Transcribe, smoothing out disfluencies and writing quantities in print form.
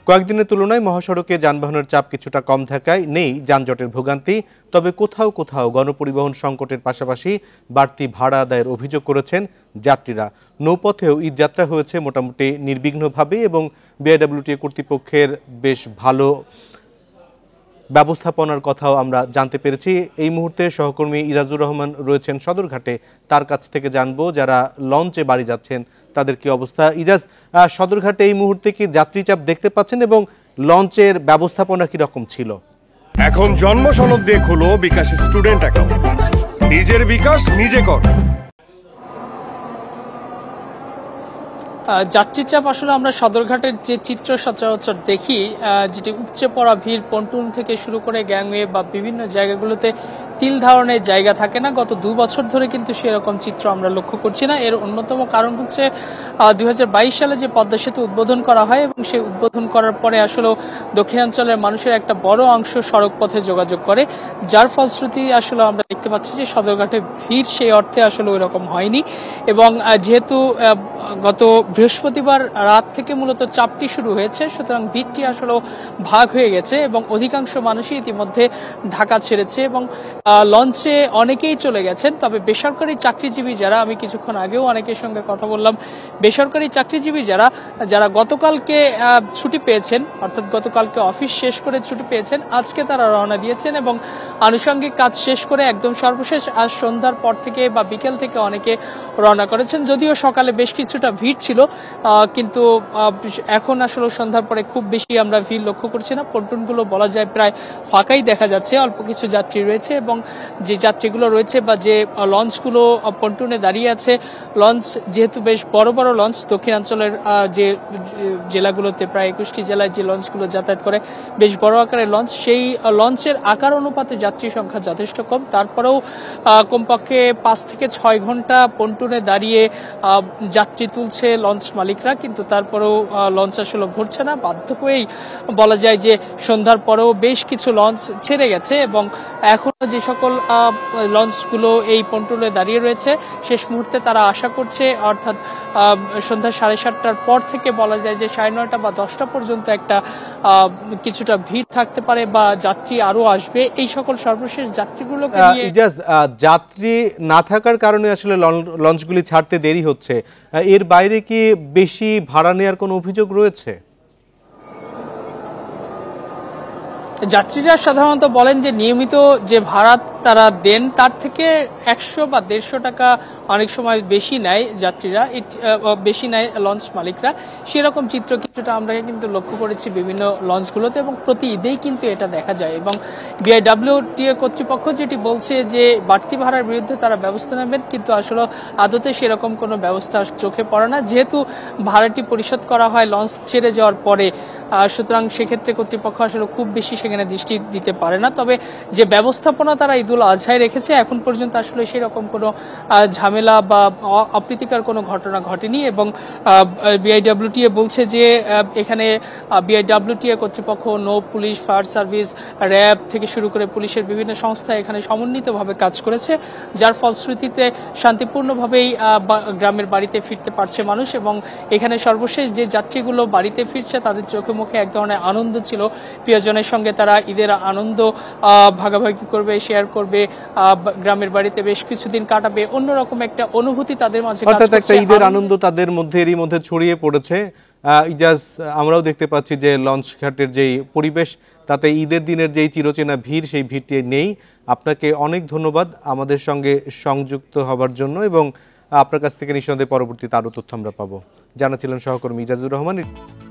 কয়েকদিনের তুলনায় মহাসড়কে যানবাহনের চাপ কিছুটা কম থাকায় নেই যানজটের ভোগান্তি। তবে কোথাও কোথাও গণপরিবহন সংকটের পাশাপাশি বাড়তি ভাড়া আদায়ের অভিযোগ করেছেন যাত্রীরা। নৌপথেও ঈদযাত্রা হয়েছে মোটামুটি নির্বিঘ্নভাবে এবং বিআইডব্লিউটিএ কর্তৃপক্ষের বেশ ভালো ব্যবস্থাপনার কথাও আমরা জানতে পেরেছি। এই মুহূর্তে সহকর্মী ইজাজুর রহমান রয়েছেন সদরঘাটে, তার কাছ থেকে জানবো যারা লঞ্চে বাড়ি যাচ্ছেন তাদের কি অবস্থা। ইজাজ, সদরঘাটে এই মুহূর্তে কি যাত্রী চাপ দেখতে পাচ্ছেন এবং লঞ্চের ব্যবস্থাপনা কি রকম ছিল? এখন জন্ম সনদ দিয়ে খোলো বিকাশ স্টুডেন্ট অ্যাকাউন্ট, নিজের বিকাশ নিজে কর। যাত্রীর চাপ আসলে আমরা সদরঘাটের যে চিত্র সচরাচর দেখি, যেটি উপচে পড়া ভিড়, পন্টুন থেকে শুরু করে গ্যাংওয়ে বা বিভিন্ন জায়গাগুলোতে তিল ধারণের জায়গা থাকে না। গত 2 বছর ধরে কিন্তু সেরকম চিত্র আমরা লক্ষ্য করছি না। এর অন্যতম কারণ হচ্ছে 2022 সালে যে পদ্মা সেতু উদ্বোধন করা হয় এবং সেই উদ্বোধন করার পরে আসলে দক্ষিণাঞ্চলের মানুষের একটা বড় অংশ সড়ক পথে যোগাযোগ করে, যার ফলশ্রুতি আসলে আমরা দেখতে পাচ্ছি যে সদরঘাটে ভিড় সেই অর্থে আসলে ওই রকম হয়নি। এবং যেহেতু গত বৃহস্পতিবার রাত থেকে মূলত চাপটি শুরু হয়েছে, সুতরাং ভিড়টি আসলে ভাগ হয়ে গেছে এবং অধিকাংশ মানুষই ইতিমধ্যে ঢাকা ছেড়েছে এবং লঞ্চে অনেকেই চলে গেছেন। তবে বেসরকারি চাকরিজীবী যারা, আমি কিছুক্ষণ আগেও অনেকের সঙ্গে কথা বললাম, বেসরকারি চাকরিজীবী যারা গতকালকে ছুটি পেয়েছেন, অর্থাৎ গতকালকে অফিস শেষ করে ছুটি পেয়েছেন, আজকে তারা রওনা দিয়েছেন এবং আনুষঙ্গিক কাজ শেষ করে একদম সর্বশেষ আজ সন্ধ্যার পর থেকে বা বিকেল থেকে অনেকে রওনা করেছেন। যদিও সকালে বেশ কিছুটা ভিড় ছিল, কিন্তু এখন আসলে সন্ধ্যার পরে খুব বেশি আমরা ভিড় লক্ষ্য করছি না। পন্টুনগুলো বলা যায় প্রায় ফাঁকাই দেখা যাচ্ছে, অল্প কিছু যাত্রী রয়েছে এবং যে যাত্রীগুলো রয়েছে বা যে লঞ্চগুলো পন্টুনে দাঁড়িয়ে আছে, লঞ্চ যেহেতু বেশ বড় বড় লঞ্চ, দক্ষিণাঞ্চলের যে জেলাগুলোতে প্রায় 21টি জেলায় যে লঞ্চগুলো যাতায়াত করে বেশ বড় আকারের লঞ্চ, সেই লঞ্চের আকার অনুপাতে যাত্রী সংখ্যা যথেষ্ট কম। তারপরেও কমপক্ষে 5 থেকে 6 ঘন্টা পন্টুনে দাঁড়িয়ে যাত্রী তুলছে লঞ্চ মালিকরা, কিন্তু তারপরেও লঞ্চ আসলে ভরছে না। বাধ্য হয়েই বলা যায় যে সন্ধ্যার পরেও বেশ কিছু লঞ্চ ছেড়ে গেছে এবং এখনো যে সকল লঞ্চগুলো এই পন্টুনে দাঁড়িয়ে রয়েছে শেষ মুহূর্তে তারা আশা করছে, অর্থাৎ সন্ধ্যা 7:30টার পর থেকে বলা যায় যে 9:30 বা 10টা পর্যন্ত একটা কিছুটা ভিড় থাকতে পারে বা যাত্রী আরো আসবে। এই সকল সর্বশেষ যাত্রীগুলোকে নিয়ে যাত্রী না থাকার কারণে আসলে লঞ্চগুলি ছাড়তে দেরি হচ্ছে। এর বাইরে কি বেশি ভাড়া নেওয়ার কোনো অভিযোগ রয়েছে? যাত্রীরা সাধারণত বলেন যে নিয়মিত যে ভাড়া তারা দেন তার থেকে 100 বা 150 টাকা অনেক সময় বেশি নেয় যাত্রীরা, বেশি নেয় লঞ্চ মালিকরা। সেরকম চিত্র কিছুটা আমরা কিন্তু লক্ষ্য করেছি বিভিন্ন লঞ্চগুলোতে এবং প্রতি ঈদেই কিন্তু এটা দেখা যায়। এবং বিআইডব্লিউটিএ কর্তৃপক্ষ যেটি বলছে যে বাড়তি ভাড়ার বিরুদ্ধে তারা ব্যবস্থা নেবেন, কিন্তু আসলে আদতে সেরকম কোনো ব্যবস্থা চোখে পড়ে না, যেহেতু ভাড়াটি পরিশোধ করা হয় লঞ্চ ছেড়ে যাওয়ার পরে। সুতরাং সেক্ষেত্রে কর্তৃপক্ষ আসলে খুব বেশি সেখানে দৃষ্টি দিতে পারে না। তবে যে ব্যবস্থাপনা তারা ঈদুল আজহায় রেখেছে, এখন পর্যন্ত আসলে সেরকম কোনো ঝামেলা বা অপ্রীতিকর কোনো ঘটনা ঘটেনি। এবং বিআইডব্লিউটিএ বলছে যে এখানে বিআইডব্লিউটিএ কর্তৃপক্ষ, নৌ পুলিশ, ফায়ার সার্ভিস, র্যাব থেকে শুরু করে পুলিশের বিভিন্ন সংস্থা এখানে সমন্বিতভাবে কাজ করেছে, যার ফলশ্রুতিতে শান্তিপূর্ণভাবেই গ্রামের বাড়িতে ফিরতে পারছে মানুষ। এবং এখানে সর্বশেষ যে যাত্রীগুলো বাড়িতে ফিরছে তাদের চোখে মুখে এক ধরনের আনন্দ ছিল, প্রিয়জনের সঙ্গে তারা ঈদের আনন্দ ভাগাভাগি করবে, শেয়ার করবে, গ্রামের বাড়িতে বেশ কিছুদিন কাটাবে, অন্যরকম একটা অনুভূতি তাদের মাঝে কাজ করছে। একটা ঈদের আনন্দ তাদের মধ্যে এরই মধ্যে ছড়িয়ে পড়েছে। ইজাজ, আমরাও দেখতে পাচ্ছি যে লঞ্চ ঘাটের যেই পরিবেশ, তাতে ঈদের দিনের যেই চিরচেনা ভিড়, সেই ভিড়টি নেই। আপনাকে অনেক ধন্যবাদ আমাদের সঙ্গে সংযুক্ত হবার জন্য এবং আপনার কাছ থেকে নিঃসন্দেহে পরবর্তীতে আরও তথ্য আমরা পাবো। জানাচ্ছিলেন সহকর্মী ইজাজুর রহমান।